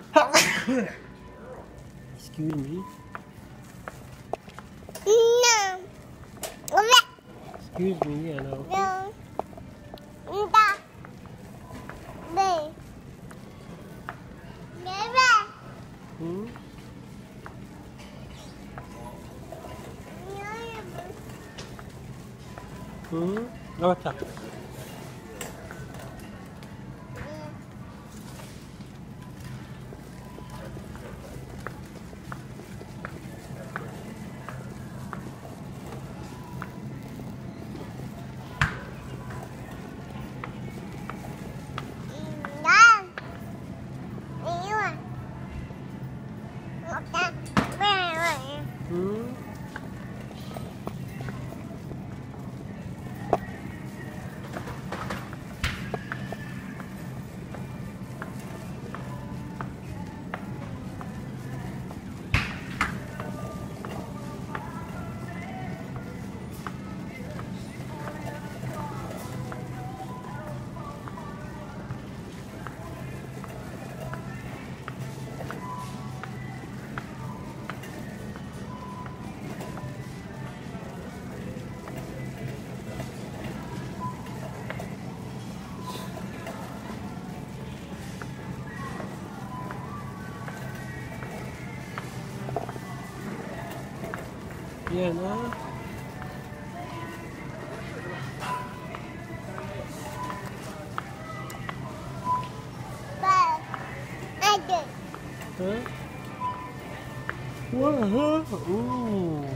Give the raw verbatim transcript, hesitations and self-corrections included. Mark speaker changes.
Speaker 1: Excuse me.
Speaker 2: No.
Speaker 1: Excuse me, Anna. Okay?
Speaker 2: No. Da. Đây. Để về.
Speaker 1: Hmm? Hmm? Apa tak?
Speaker 2: Da. Đi rồi. Một ta. Về rồi.
Speaker 1: Hmm? Yeah, no?
Speaker 2: Ba. Ai đi.
Speaker 1: Huh? What? Huh? Ooh.